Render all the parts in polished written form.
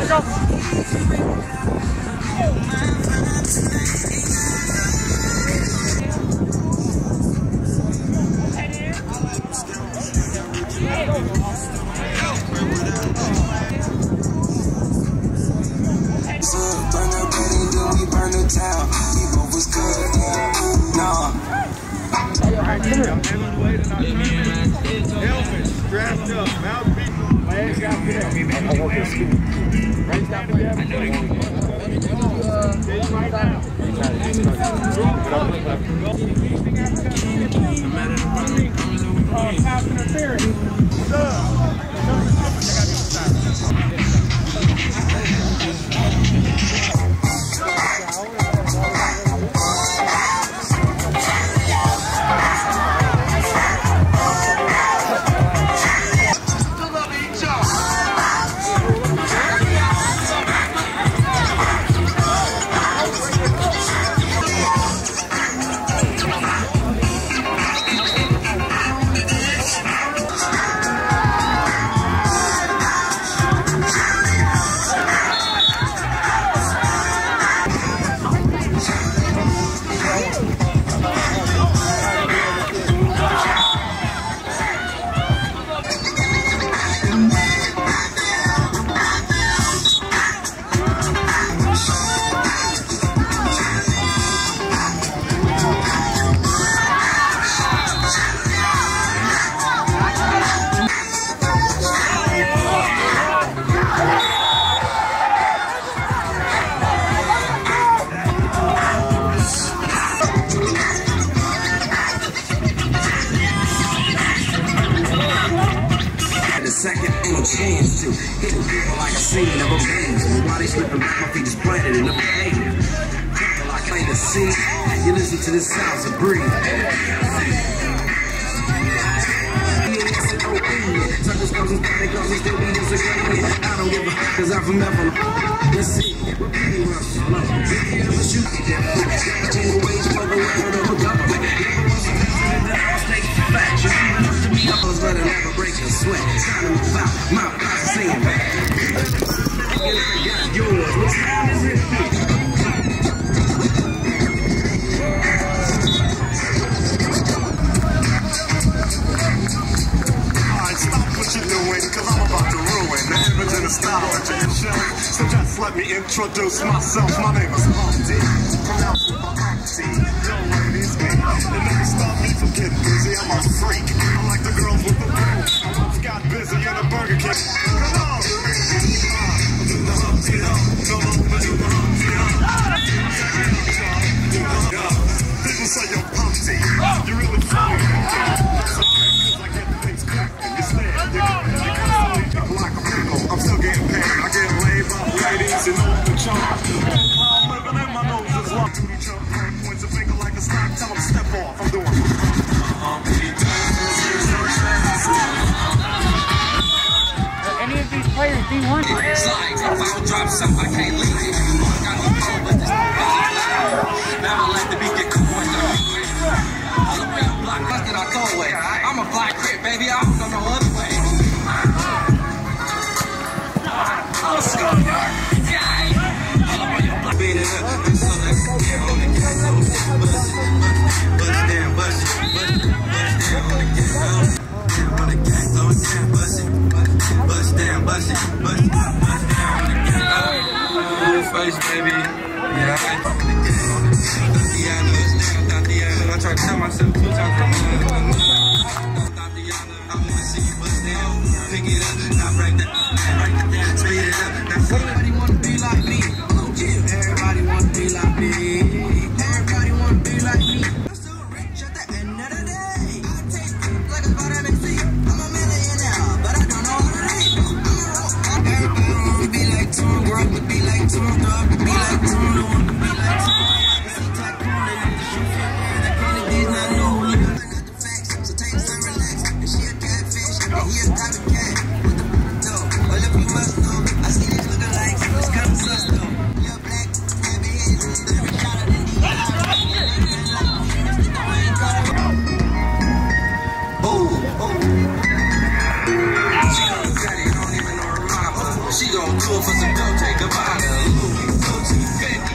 Second, ain't no chance to hit people like a scene of a band. While they slipping back, my feet is planted in the pavement. People I claim to see, you listen to the sounds of breathe. I don't give a fuck, cause I'm from Memphis. Let's see, but I never break a sweat. Time to move out, my boss is saying back. Got yours, what time is it? Alright, stop what you're doing, cause I'm about to ruin the image and the style that you're showing. So just let me introduce myself. My name is Humpty. Pronounce it Humpty. Young ladies, me. It never stop me from getting busy. I'm a freak. I like the girls with the boom. I once got busy in a Burger King. Come on. Do the Humpty Hump. Come on, do the Humpty Hump. People say you're Humpty. You're really funny. That's alright, cause I get things cracking. You stand, you constantly like a pickle. I'm still getting paid. I get laid by ladies and all the charm. I'm living in my nose is locked to each other. Points a finger like a stock. Tell them step off. I'm doing any of these players D1? It's like if I don't drop something, I can't leave it. I got no phone, but this now I let the beat get cool. Block busted, I throw away. I'm a black crip, baby. I don't know no other way. Oh, scum. Beat it up, so let's get on the gas. Bust it down, bust it down on the gas. On the gas, throw it down, bust it. Bust down, bust it, bust it down on the gas. Face, baby. Yeah, Tatiana, I tried to tell myself 2 times. Tatiana, I wanna see you bust down. Pick it up, now break that down, speed it up. Now everybody wanna be like me. Everybody wanna be like me. Everybody wanna be like me. I'm so rich at the end of the day. I taste like a vitamin C. I'm a millionaire, but I don't know how to read. Everybody wanna be like Tom, girl, to be like Tom, dog, to be like Tom, no one to be like Tom. See tycoon, they use the shoe fit, the candy, these not new. I got the facts, so take it and relax. And she a catfish, and he a private cat. With the dough, but if you must know, I see these looking like it's kind of sus though. You're black, happy head, every shot of the D. She gon' do it for some dough, take a bottle. Louis, Gucci, Fendi.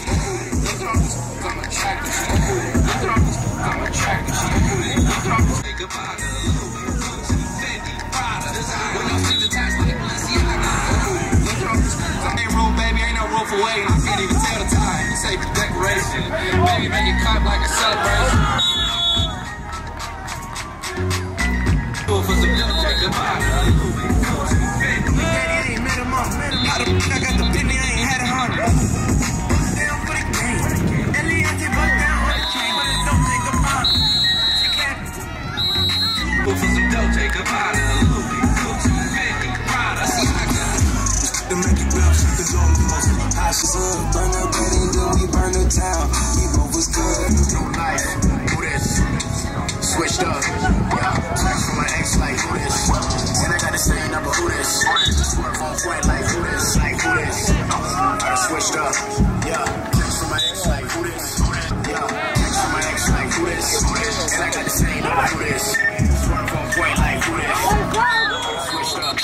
I'm attracted. I'm attracted. Take a bottle. Louis, Gucci, Fendi, Prada. When I see the tax like Balenciaga. Ain't room, baby, ain't no room for waiting. I can't even tell the time. You say for decoration. Baby, make it clap like a celebration. For some dough, take a bottle. Louis, Gucci, Fendi. Daddy ain't met him up. I got the penny, I ain't had a hundred. Bust down for the game. Eliante bust down on the chain, but it don't take a bottle. She can't. For some dough, take a bottle. Louis, Gucci, Fendi, Prada. The make you bounce, the zone the most. High she's up, burn up, ready, do we burn the town. We both was good. No life, who this? Switched up, yeah. Text from my ex like who this? And I got the same number, who this? Swerve on point like who this? Like who this? I switched up, yeah. Text from my ex like who this? Yeah. Text from my ex like who this? And I got the same number, who this? Swerve on point like who this? Switched up.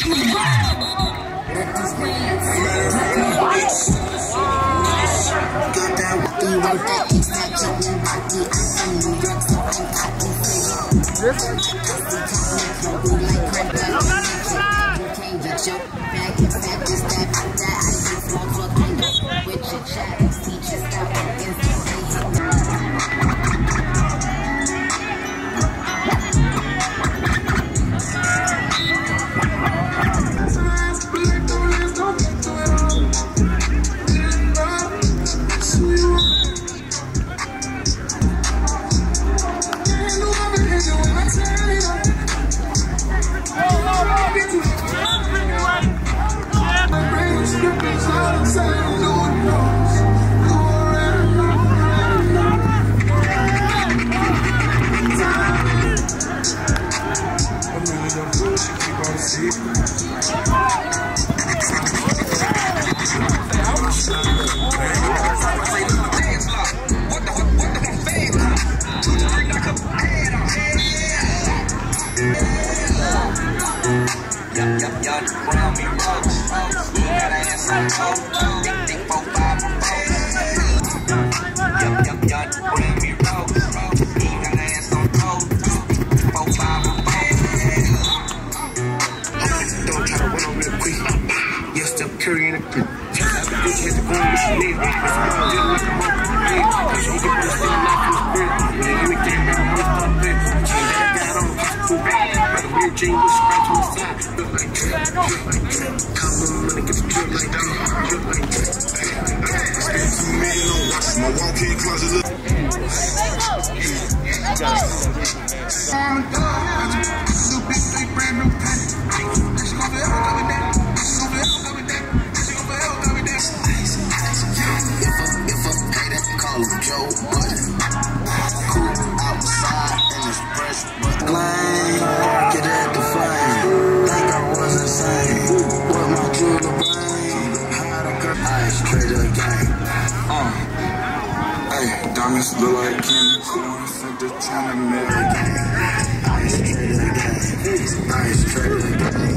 Diamonds look like candy corn, sent to China, American. Ice trader again, ice trader again,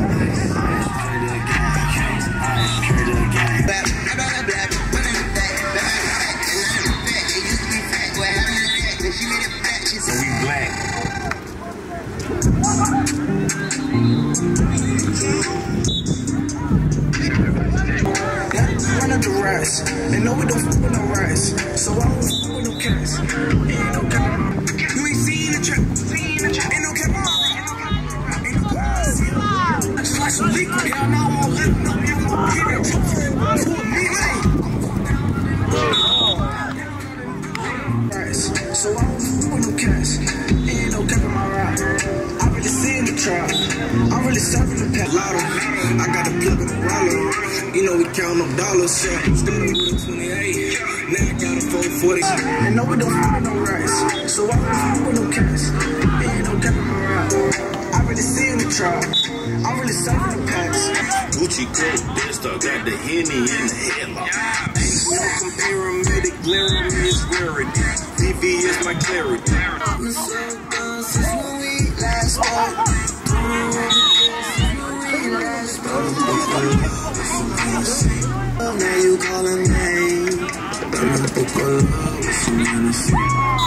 ice trader again. So we black. Run up the rice, and no, we don't fuck with no rice. So I don't fuck with no cats. Ain't no cap. You ain't seen the trap. Ain't no cap. Ain't no cap. Slice some liquid, y'all now won't let them know you won't get it. So I don't fuck with no cats. Ain't no cap in my ride. I really seen the trap. I'm really serving the pet lotto. I got a plug in the wallet. You know we count up dollars. Started with a 28. Now I got a 440. And no, we don't fuck no rice. So I don't fuck with no cash. Ain't no cap in my ride. I really seen the trap. I'm really serving the packs. Gucci coat, this dog got the Henny in the headlock. Ain't no pyramid, glaring is rarity. TV is my clarity. I'm so done since when we last started. Now you calling me. Dame un poco de love, si me necesitas.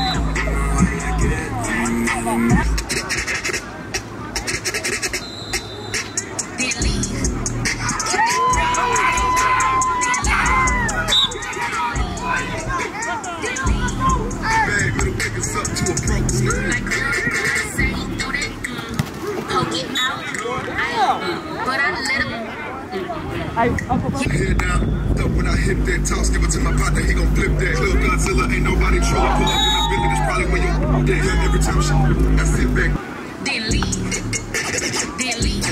Head down, up when I hit that toss, give it to my partner, he gon' flip that. Little Godzilla, ain't nobody trolling. Pull up in the building, that's probably when you dead. Every time I sit back. Then leave. Then leave.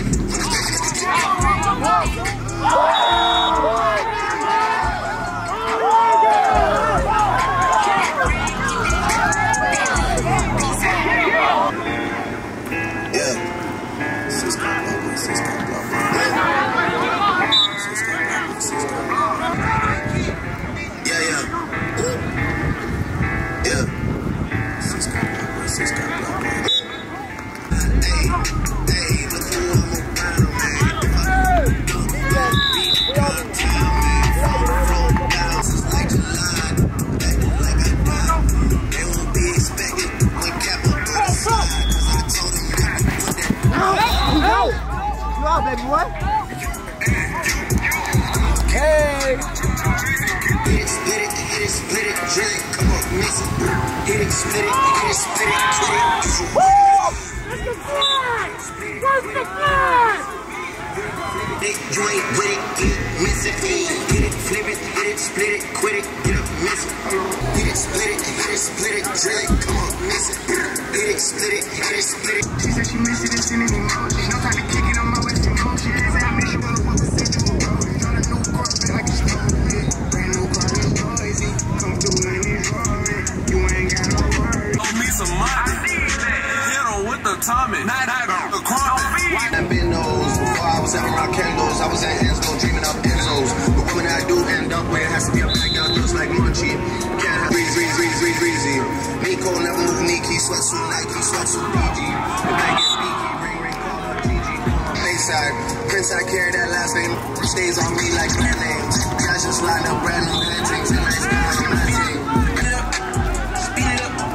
Baby boy. Hey. Hit it, split it, hit it, split it, drill it, come on, mix it. Hit it, split it, hit it, split it, drill it. Woo! That's the flag! Where's the flag? You ain't with it, get it, miss it. Hit it, flip it, hit it, split it, quit it, get up, miss it. Hit it, split it, hit it, split it, drill it, come on, miss it. Hit it, split it, hit it, split it. She said she missed it, it's in an emoji. No time to kick it, I'm always in motion. She said I miss you, but I want to sit you a road. Got a new carpet like a stone. Brand new car, it's noisy. Come through and it's roaring. You ain't got no worries. Throw me some money. Hit on with the Tommy. Not the crumb. I've been those before I was at rock candles. I was at Enzo, dreaming up Enzos. The woman I do end up with has to be a backyard, looks like Munchie. Can't have breezy. Nico never move Nike, sweatsuit Nike, sweatsuit PG. The bag is beaky, ring, call her Gigi. Bayside, Prince, I carry that last name. Stays on me like brand names. Guys just line up brand new paintings and nice guys in my team. Beat it up, speed it up.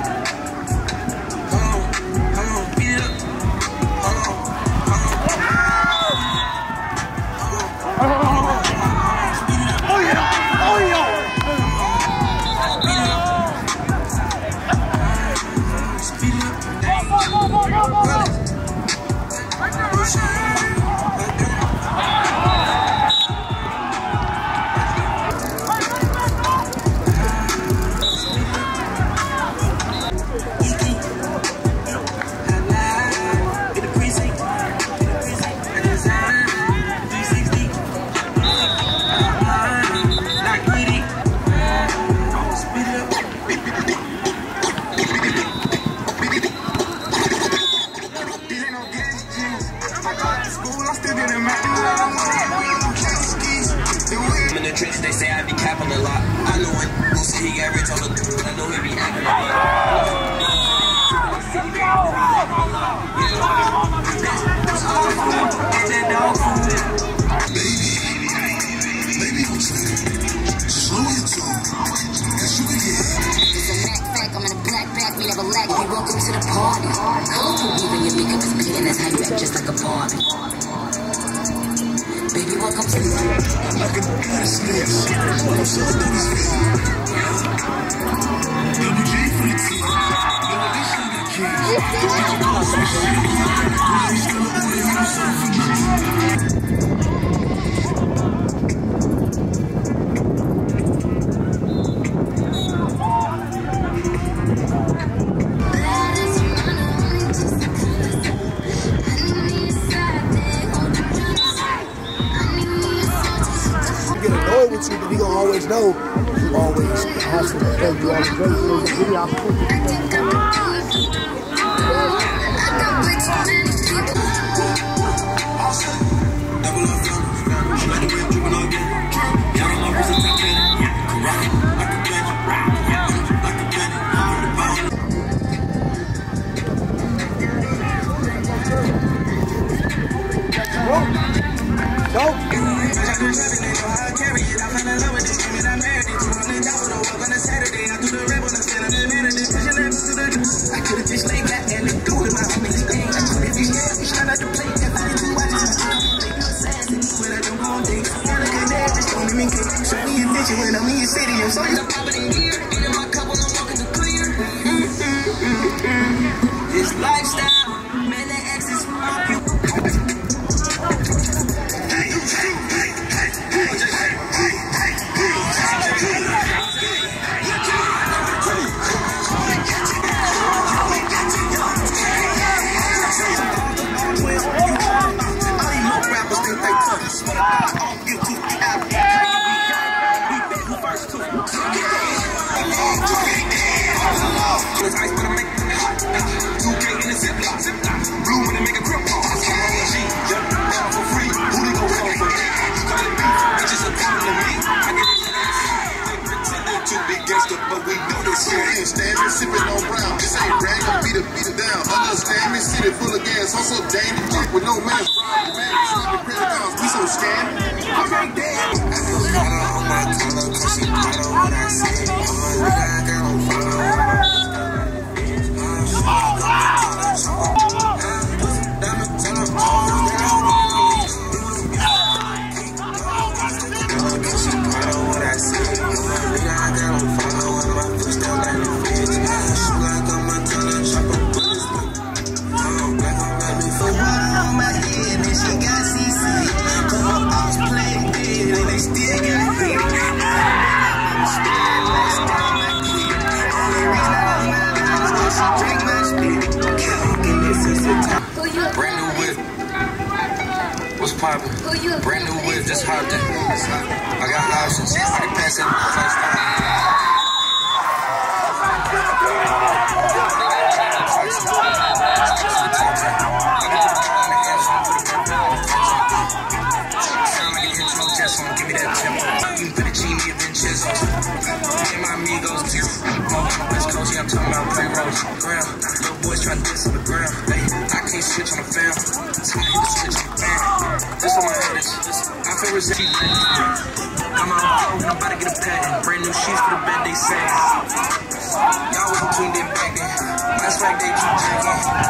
Hold on, beat it up. Hold on. In the trenches, they say I be capping a lot. I know it. We'll see, he got rich on the I know he be acting a lot. Baby, slow your tone. Yes, you can get. It's a Mac fact, I'm in a black bag, we never lack. Be welcome to the party. Colorful, even your makeup is clean, that's how you act just like a party. Baby, welcome to the I can goddess dance. I'm so WG for the team. But we gonna always know you always hustle and play. You always great. So it's a really opportunity. Go. bitch when I'm in your city. I'm so used to popping in gear. Ain't in my cup when I'm walking the clear. This lifestyle, man, that X is my people. But we know this shit ain't standing, sipping on brown. This ain't rag, I'm beat it down. Understand me, city full of gas, hustle dandy, fuck with no man's robbing man. Slapping credit cards, we so scammed. I can't dance. On my collar, cause she bought on what I said. I got on fire. Poppin'. Brand new whip, just hopped in. I got options. I can pass it first time. Give me that tempo. You put a genie of Vincenzo. Me and my amigos, on the West Coast, yeah, I'm talking about play rolls. Ground, little boys trying to diss on the ground. I can't switch on the fam. So I hit the switch on the fan. This on my head is, I feel resentment. I'm out of I'm about to get a patent. Brand new sheets for the bed, they say. Y'all was between them back then. Last fact, they keep drinking.